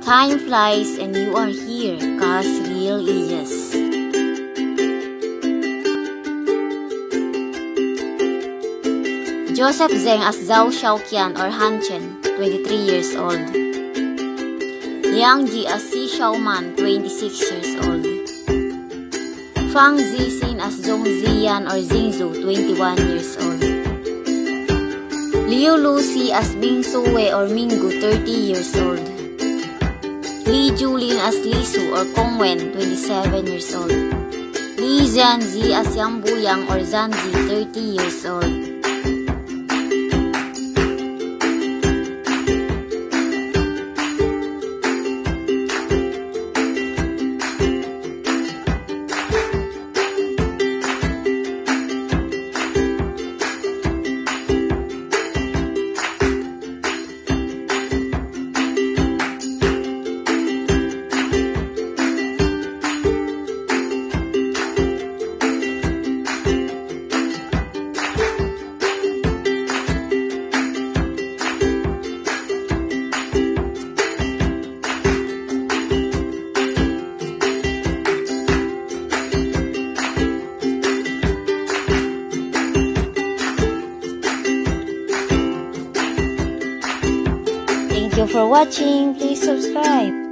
Time flies and you are here, cause real is. Joseph Zheng as Zhao Xiaoqian or Han Chen, 23 years old. Yang Ji as Si Xiaoman, 26 years old. Fang Zixin as Zhong Ziyan or Xingzhu, 21 years old. Liu Lucy as Ming Suwei or Minggu, 30 years old. Li Julin as Li Su or Kong Wen, 27 years old. Li Zhanzi as Yang Buyang or Zhanzi, 30 years old. Thank you for watching. Please subscribe.